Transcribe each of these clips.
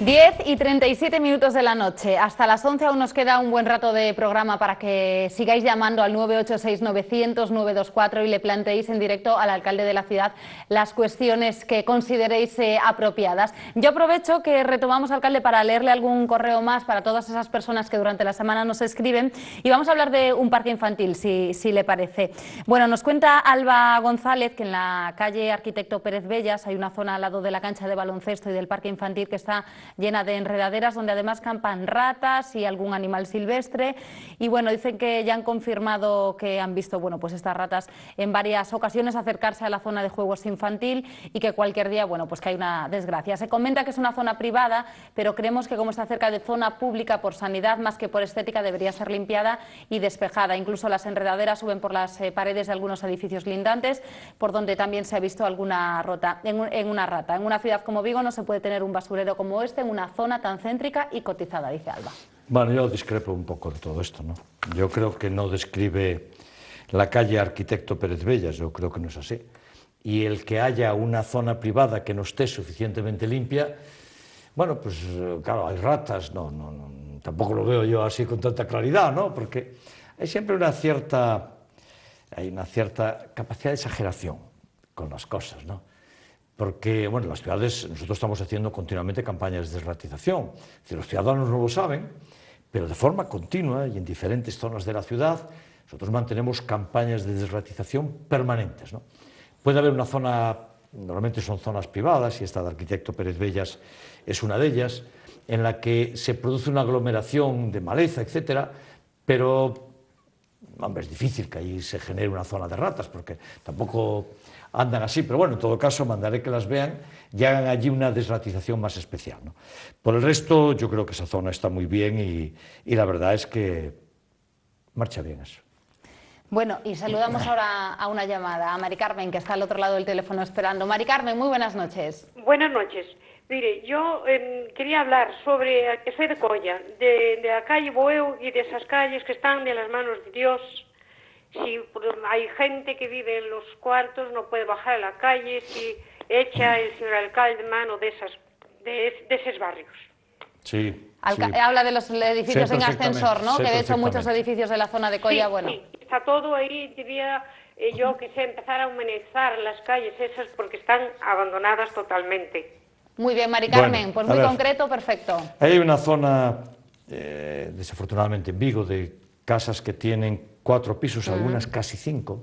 10:37 de la noche. Hasta las 11 aún nos queda un buen rato de programa para que sigáis llamando al 986-900-924 y le planteéis en directo al alcalde de la ciudad las cuestiones que consideréis apropiadas. Yo aprovecho que retomamos, alcalde, para leerle algún correo más para todas esas personas que durante la semana nos escriben, y vamos a hablar de un parque infantil, si le parece. Bueno, nos cuenta Alba González que en la calle Arquitecto Pérez Bellas hay una zona al lado de la cancha de baloncesto y del parque infantil que está llena de enredaderas, donde además campan ratas y algún animal silvestre. Y bueno, dicen que ya han confirmado que han visto, bueno, pues estas ratas en varias ocasiones acercarse a la zona de juegos infantil, y que cualquier día, bueno, pues que hay una desgracia. Se comenta que es una zona privada, pero creemos que como está cerca de zona pública, por sanidad más que por estética, debería ser limpiada y despejada. Incluso las enredaderas suben por las paredes de algunos edificios lindantes, por donde también se ha visto alguna rata en una rata. En una ciudad como Vigo no se puede tener un basurero como este en una zona tan céntrica y cotizada, dice Alba. Bueno, yo discrepo un poco de todo esto, ¿no? Yo creo que no describe la calle Arquitecto Pérez Bellas, yo creo que no es así. Y el que haya una zona privada que no esté suficientemente limpia, bueno, pues claro, hay ratas, tampoco lo veo yo así con tanta claridad, ¿no? Porque hay siempre una cierta capacidad de exageración con las cosas, ¿no? Porque, bueno, las ciudades, nosotros estamos haciendo continuamente campañas de desratización. Es decir, los ciudadanos no lo saben, pero de forma continua y en diferentes zonas de la ciudad, nosotros mantenemos campañas de desratización permanentes, ¿no? Puede haber una zona, normalmente son zonas privadas, y esta de Arquitecto Pérez Bellas es una de ellas, en la que se produce una aglomeración de maleza, etcétera, pero, hombre, es difícil que ahí se genere una zona de ratas, porque tampoco andan así, pero bueno, en todo caso mandaré que las vean y hagan allí una desratización más especial, ¿no? Por el resto, yo creo que esa zona está muy bien y la verdad es que marcha bien eso. Bueno, y saludamos ahora a una llamada, a Mari Carmen, que está al otro lado del teléfono esperando. Mari Carmen, muy buenas noches. Buenas noches. Mire, yo quería hablar sobre, que soy de Colla, de la calle Boeu y de esas calles que están de las manos de Dios. Si hay gente que vive en los cuartos, no puede bajar a la calle, si echa el señor alcalde mano de esos barrios. Sí. Habla de los edificios en ascensor, ¿no? Que de hecho muchos edificios de la zona de Colla, sí, bueno. Sí, está todo ahí, diría yo, que se empezar a humanizar las calles esas porque están abandonadas totalmente. Muy bien, Mari Carmen, Bueno, pues muy concreto, perfecto. Hay una zona, desafortunadamente en Vigo, de casas que tienen 4 pisos, algunas casi 5,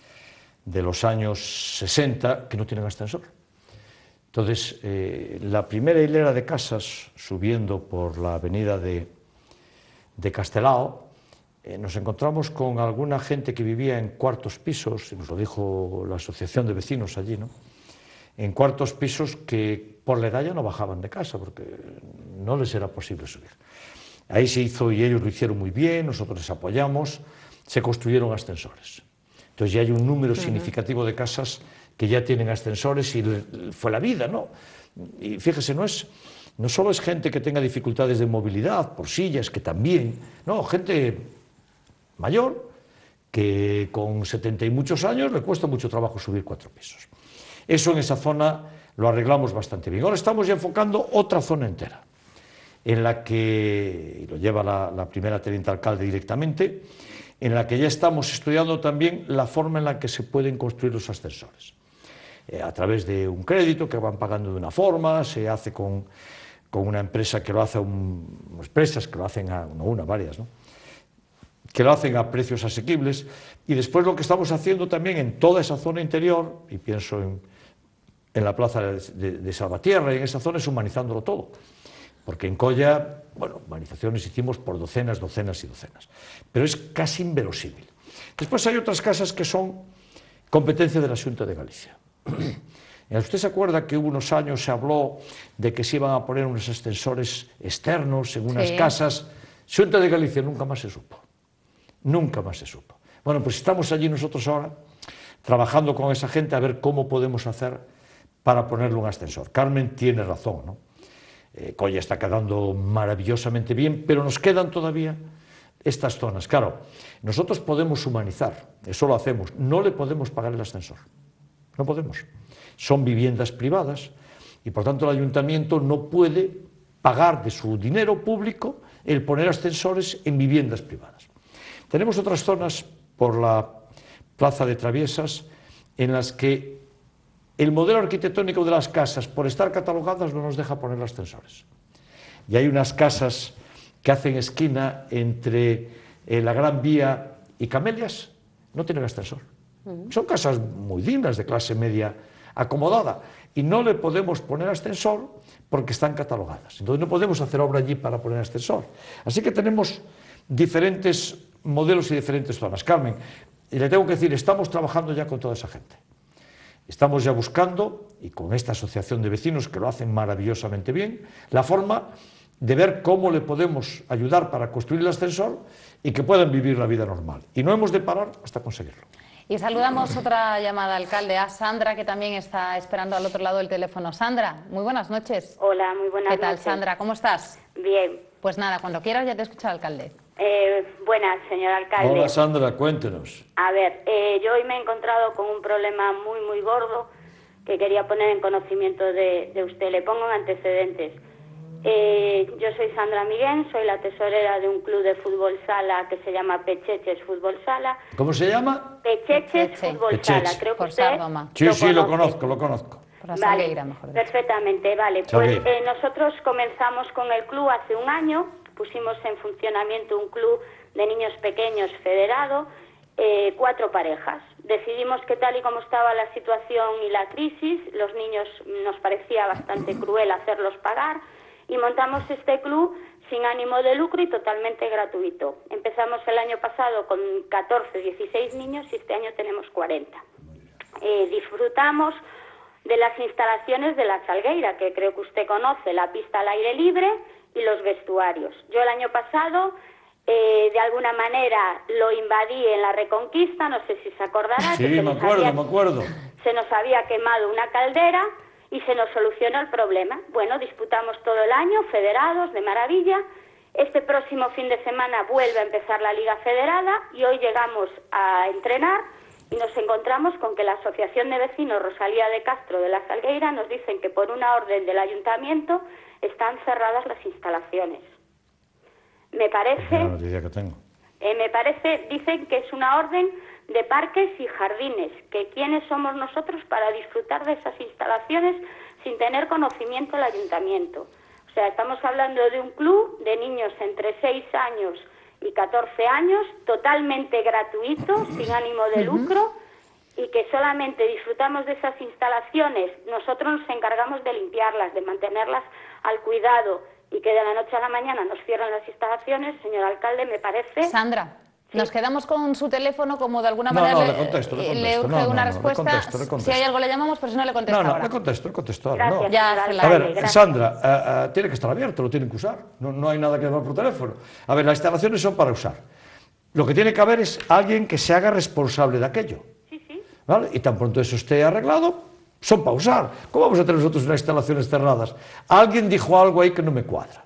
de los años 60, que no tienen ascensor. Entonces, la primera hilera de casas, subiendo por la avenida de Castelao, nos encontramos con alguna gente que vivía en cuartos pisos, y nos lo dijo la asociación de vecinos allí, ¿no? En cuartos pisos que por la edad ya no bajaban de casa, porque no les era posible subir. Ahí se hizo, y ellos lo hicieron muy bien, nosotros les apoyamos, se construyeron ascensores. Entonces ya hay un número significativo de casas que ya tienen ascensores y fue la vida, ¿no? Y fíjese, no solo es gente que tenga dificultades de movilidad, por sillas, que también, no, gente mayor que con 70 y muchos años le cuesta mucho trabajo subir 4 pisos. Eso en esa zona lo arreglamos bastante bien. Ahora estamos ya enfocando otra zona entera, en la que, y lo lleva la primera teniente alcalde directamente, en la que ya estamos estudiando también la forma en la que se pueden construir los ascensores. A través de un crédito que van pagando de una forma, se hace con una empresa que lo hace, unas empresas que lo hacen varias, ¿no? Que lo hacen a precios asequibles, y después lo que estamos haciendo también en toda esa zona interior, y pienso en la plaza de Salvatierra y en esa zona, es humanizándolo todo. Porque en Colla, bueno, humanizaciones hicimos por docenas y docenas, pero es casi inverosímil. Después hay otras casas que son competencia de la Xunta de Galicia. ¿Usted se acuerda que hubo unos años se habló de que se iban a poner unos ascensores externos en unas casas? Xunta de Galicia nunca más se supo. Nunca más se supo. Bueno, pues estamos allí nosotros ahora trabajando con esa gente a ver cómo podemos hacer para ponerle un ascensor. Carmen tiene razón, ¿no? Colla está quedando maravillosamente bien, pero nos quedan todavía estas zonas. Claro, nosotros podemos humanizar, eso lo hacemos, no le podemos pagar el ascensor, no podemos. Son viviendas privadas y por tanto el ayuntamiento no puede pagar de su dinero público el poner ascensores en viviendas privadas. Tenemos otras zonas por la Plaza de Traviesas en las que el modelo arquitectónico de las casas, por estar catalogadas, no nos deja poner ascensores. Y hay unas casas que hacen esquina entre la Gran Vía y Camelias, no tienen ascensor. Son casas muy dignas, de clase media acomodada, y no le podemos poner ascensor porque están catalogadas. Entonces no podemos hacer obra allí para poner ascensor. Así que tenemos diferentes modelos y diferentes zonas. Carmen, y le tengo que decir, estamos trabajando ya con toda esa gente. Estamos ya buscando, y con esta asociación de vecinos que lo hacen maravillosamente bien, la forma de ver cómo le podemos ayudar para construir el ascensor y que puedan vivir la vida normal. Y no hemos de parar hasta conseguirlo. Y saludamos otra llamada, alcalde, a Sandra, que también está esperando al otro lado del teléfono. Sandra, muy buenas noches. Hola, muy buenas noches. ¿Qué tal, Sandra? ¿Cómo estás? Bien. Pues nada, cuando quieras ya te escucha el alcalde. Buenas, señor alcalde. Hola, Sandra, cuéntenos. A ver, yo hoy me he encontrado con un problema muy gordo que quería poner en conocimiento de usted. Le pongo en antecedentes. Yo soy Sandra Miguel, soy la tesorera de un club de fútbol sala que se llama Pecheches Fútbol Sala. ¿Cómo se llama? Pecheches Fútbol Sala, creo que por usted Sardoma. Sí, lo conozco. Por la Salgueira, mejor dicho. Perfectamente, vale. Pues nosotros comenzamos con el club hace un año, pusimos en funcionamiento un club de niños pequeños federado, 4 parejas. Decidimos que tal y como estaba la situación y la crisis, los niños nos parecía bastante cruel hacerlos pagar, y montamos este club sin ánimo de lucro y totalmente gratuito. Empezamos el año pasado con 14, 16 niños y este año tenemos 40. Disfrutamos de las instalaciones de la Salgueira, que creo que usted conoce, la pista al aire libre y los vestuarios. Yo el año pasado, de alguna manera, lo invadí en la Reconquista, no sé si se acordará. Sí, me acuerdo. Se nos había quemado una caldera y se nos solucionó el problema. Bueno, disputamos todo el año, federados, de maravilla. Este próximo fin de semana vuelve a empezar la Liga Federada y hoy llegamos a entrenar y nos encontramos con que la Asociación de Vecinos Rosalía de Castro de la Salgueira nos dicen que por una orden del Ayuntamiento están cerradas las instalaciones. Me parece... La noticia que tengo. Dicen que es una orden de parques y jardines, que quiénes somos nosotros para disfrutar de esas instalaciones sin tener conocimiento del ayuntamiento. O sea, estamos hablando de un club de niños entre 6 años y 14 años, totalmente gratuito, sin ánimo de lucro, y que solamente disfrutamos de esas instalaciones. Nosotros nos encargamos de limpiarlas, de mantenerlas al cuidado, y que de la noche a la mañana nos cierran las instalaciones, señor alcalde, me parece... Sandra, ¿sí? Nos quedamos con su teléfono, como de alguna manera le contesto. Le urge una respuesta. Le contesto. Si hay algo le llamamos, pero si no le contesto ahora. Le contesto ahora. Gracias, Ya se la A ver, gracias. Sandra, tiene que estar abierto, lo tienen que usar. No hay nada que llamar por teléfono. A ver, las instalaciones son para usar. Lo que tiene que haber es alguien que se haga responsable de aquello. Sí. ¿Vale? Y tan pronto eso esté arreglado, son para usar. ¿Cómo vamos a tener nosotros unas instalaciones cerradas? Alguien dijo algo ahí que no me cuadra.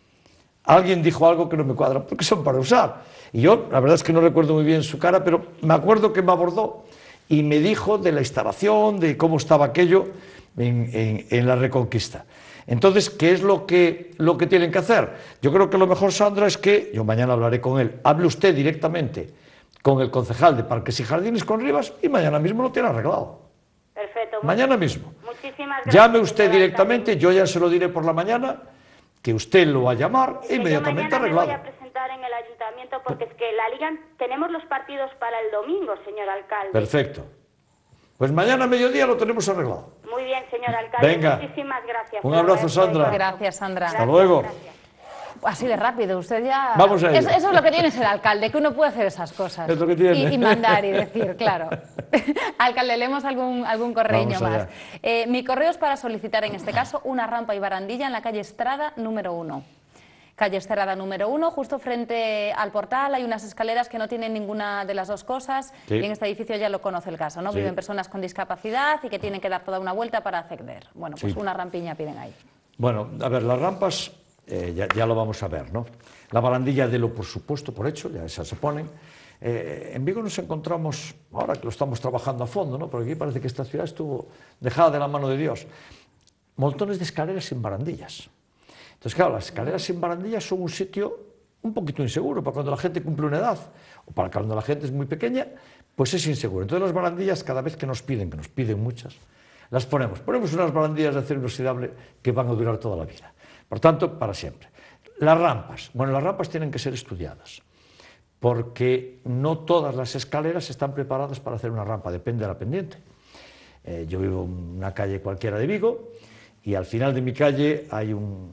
Porque son para usar. Y yo, la verdad es que no recuerdo muy bien su cara, pero me acuerdo que me abordó y me dijo de la instalación, de cómo estaba aquello en la Reconquista. Entonces, ¿qué es lo que tienen que hacer? Yo creo que lo mejor, Sandra, es que, yo mañana hablaré con él, hable usted directamente con el concejal de Parques y Jardines, con Rivas, y mañana mismo lo tiene arreglado. Perfecto. Mañana mismo. Muchísimas gracias. Llame usted señor directamente, yo ya se lo diré por la mañana, que usted lo va a llamar e Que inmediatamente yo mañana arreglado. me voy a presentar en el ayuntamiento porque es que la liga tenemos los partidos para el domingo, señor alcalde. Perfecto. Pues mañana a mediodía lo tenemos arreglado. Muy bien, señor alcalde. Venga. Muchísimas gracias. Un abrazo, Sandra. Gracias, Sandra. Hasta luego. Gracias. Así de rápido, usted ya... Vamos a ello. Eso es lo que tiene ser alcalde, que uno puede hacer esas cosas. Es lo que tiene. Y mandar y decir, claro. Alcalde, leemos algún correíño Vamos más. Mi correo es para solicitar, en este caso, una rampa y barandilla en la calle Estrada número 1. Calle Estrada número 1, justo frente al portal hay unas escaleras que no tienen ninguna de las dos cosas. Sí. Y en este edificio ya lo conoce el caso, ¿no? Sí. Viven personas con discapacidad y que tienen que dar toda una vuelta para acceder. Bueno, pues Sí. una rampiña piden ahí. Bueno, a ver, las rampas ya lo vamos a ver, ¿no? La barandilla de lo por supuesto, por hecho, ya esas se ponen. En Vigo nos encontramos, ahora que lo estamos trabajando a fondo, ¿no? Porque aquí parece que esta ciudad estuvo dejada de la mano de Dios. Montones de escaleras sin barandillas. Entonces, claro, las escaleras sin barandillas son un sitio un poquito inseguro para cuando la gente cumple una edad, o para cuando la gente es muy pequeña, pues es inseguro. Entonces las barandillas, cada vez que nos piden muchas, las ponemos. Ponemos unas barandillas de acero inoxidable que van a durar toda la vida. Por tanto, para siempre. Las rampas. Bueno, las rampas tienen que ser estudiadas, porque no todas las escaleras están preparadas para hacer una rampa, depende de la pendiente. Yo vivo en una calle cualquiera de Vigo, y al final de mi calle hay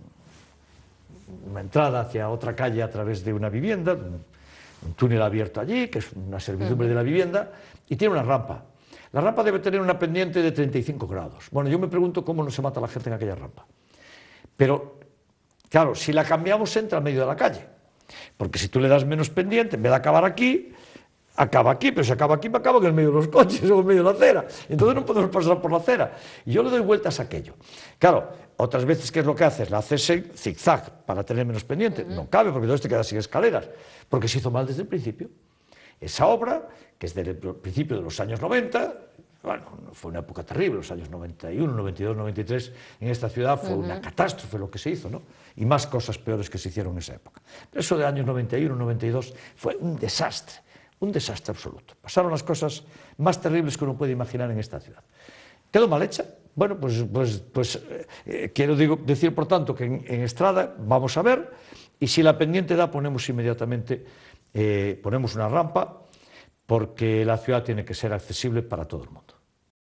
una entrada hacia otra calle a través de una vivienda, un túnel abierto allí, que es una servidumbre de la vivienda, y tiene una rampa. La rampa debe tener una pendiente de 35 grados. Bueno, yo me pregunto cómo no se mata la gente en aquella rampa. Pero, claro, si la cambiamos entra al medio de la calle, porque si tú le das menos pendiente, en vez de acabar aquí, acaba aquí, pero si acaba aquí, me acaba en el medio de los coches o en medio de la acera. Entonces no podemos pasar por la acera. Y yo le doy vueltas a aquello. Claro, otras veces, ¿qué es lo que haces? La haces en zigzag para tener menos pendiente. No cabe, porque entonces te quedas sin escaleras, porque se hizo mal desde el principio. Esa obra, que es del principio de los años 90, bueno, fue una época terrible, los años 91, 92, 93, en esta ciudad fue una catástrofe lo que se hizo, ¿no? Y más cosas peores que se hicieron en esa época. Pero eso de años 91, 92 fue un desastre absoluto. Pasaron las cosas más terribles que uno puede imaginar en esta ciudad. ¿Quedó mal hecha? Bueno, quiero decir, por tanto, que en Estrada vamos a ver, y si la pendiente da, ponemos inmediatamente, ponemos una rampa, porque la ciudad tiene que ser accesible para todo el mundo.